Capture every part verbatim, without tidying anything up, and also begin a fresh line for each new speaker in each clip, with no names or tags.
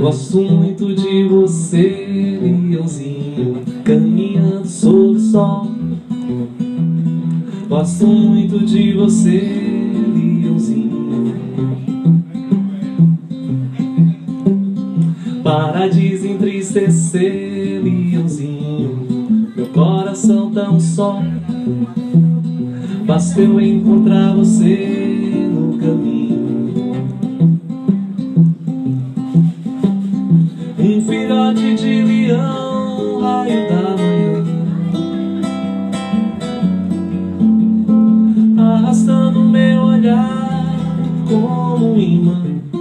Gosto muito de você, leãozinho, caminhando sob o sol. Gosto muito de você, leãozinho. Para desentristecer, leãozinho, meu coração tão só. Basta eu encontrar você no caminho. Um filhote de leão, raio da manhã, arrastando meu olhar como um imã.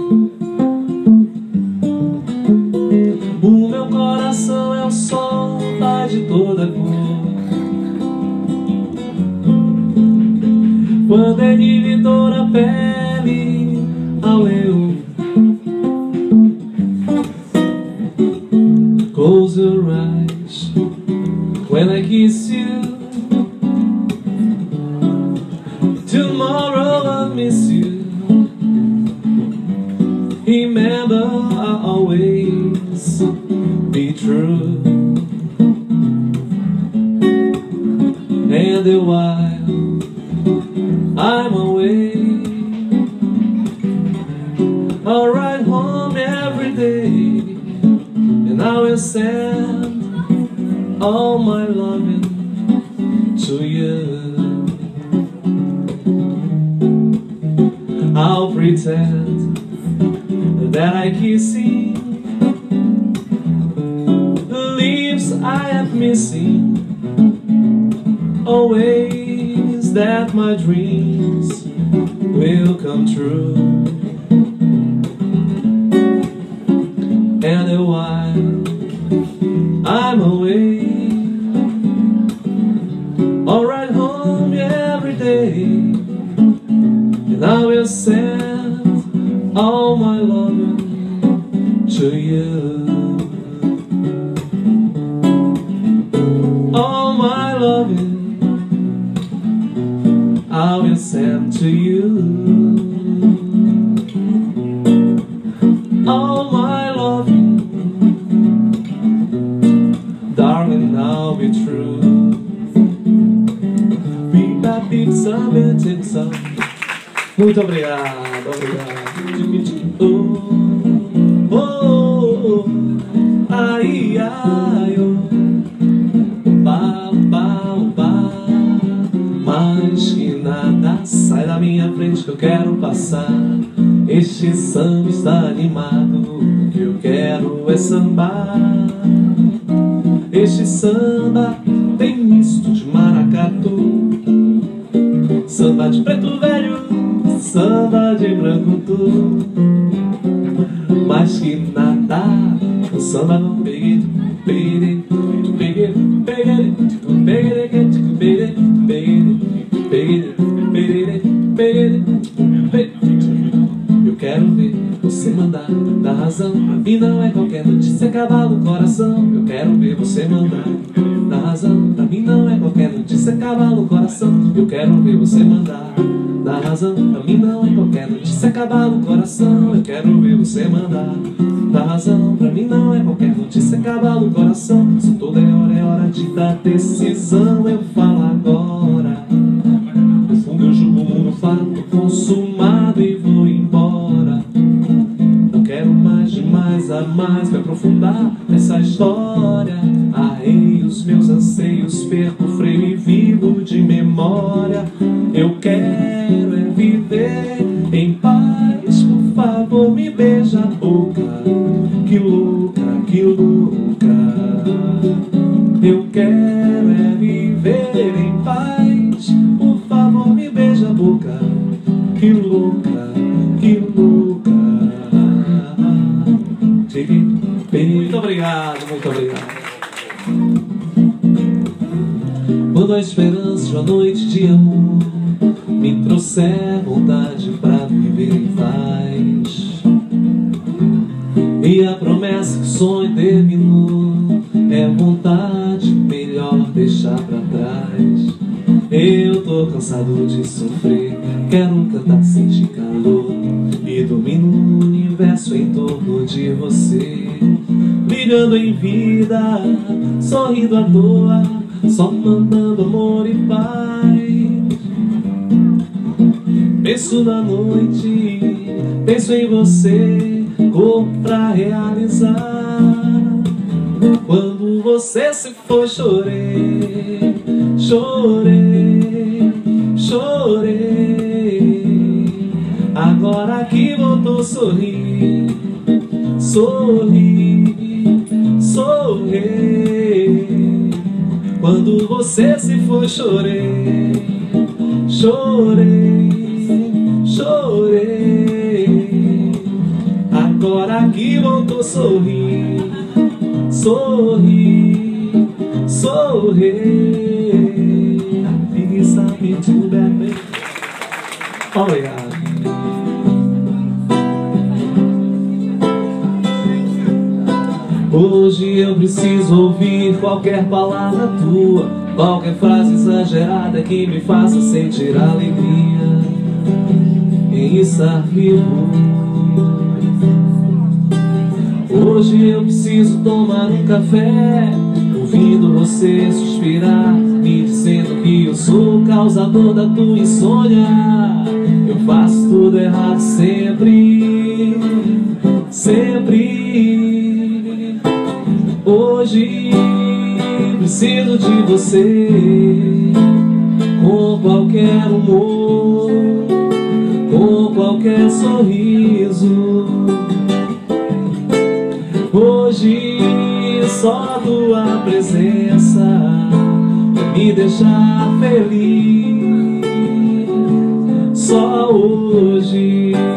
O meu coração é o sol, tá de toda cor. Quando ele lhe doura a pele ao leão. Close your eyes when I kiss you. Tomorrow I'll miss you. Remember, I'll always be true. And while I'm away, I'll ride home every day, and I will send all my loving to you. I'll pretend that I kissing the leaves I am missing. Always that my dreams will come true. And while I'm away, I'll ride home every day, and I will send all my loving to you. All my loving I will send to you. All my loving, darling, I'll be true. Muito obrigado, obrigado. Oh, oh, oh, ai, ai, oh. Ba, ba, ba. Mais que nada, sai da minha frente que eu quero passar. Este samba está animado, o que eu quero é sambar. Este samba tem misto de maracatu, samba de preto velho, samba de branco tu. Mais que nada, o samba não peguei, peguei, peguei, peguei, peguei, peguei, peguei, peguei, peguei. Eu quero ver você mandar da razão. A mim não é qualquer notícia acabar no coração. Eu quero ver você mandar da razão. Pra mim não é qualquer notícia acabar no coração. Eu quero ver você mandar da razão. Pra mim não é qualquer notícia acabar no coração. Eu quero ver você mandar da razão. Pra mim não é qualquer notícia acabar no coração. Se toda é hora é hora de dar decisão, eu falo agora. No fundo eu julgo o mundo fato consumado e vou embora. Não quero mais demais a mais me aprofundar nessa história. Arrei os meus anseios, perco o freio e vivo de memória. Eu quero é viver em paz, por favor me beija a boca. Que louca, que louca. Eu quero é viver em paz, por favor me beija a boca. Que louca, que louca. Muito obrigado, muito obrigado. Quando a esperança de uma noite de amor me trouxer vontade pra viver em paz, e a promessa que o sonho terminou, é vontade melhor deixar pra trás. Eu tô cansado de sofrer, quero cantar, sentir calor e dormir no universo em torno de você, brilhando em vida, sorrindo à toa, só mandando amor e paz. Penso na noite, penso em você, corpo pra realizar. Quando você se for, chorei, chorei, chorei. Agora que voltou, sorri, sorri, sorri. Quando você se for, chorei, chorei, chorei. Agora que voltou, sorri, sorri, sorri. Fique sabendo de bebê. Obrigado. Hoje eu preciso ouvir qualquer palavra tua, qualquer frase exagerada que me faça sentir alegria em estar vivo. Hoje eu preciso tomar um café, ouvindo você suspirar, me dizendo que eu sou o causador da tua insônia. Eu faço tudo errado sempre, sempre. Hoje preciso de você, com qualquer humor, com qualquer sorriso. Hoje só tua presença me deixa feliz. Só hoje.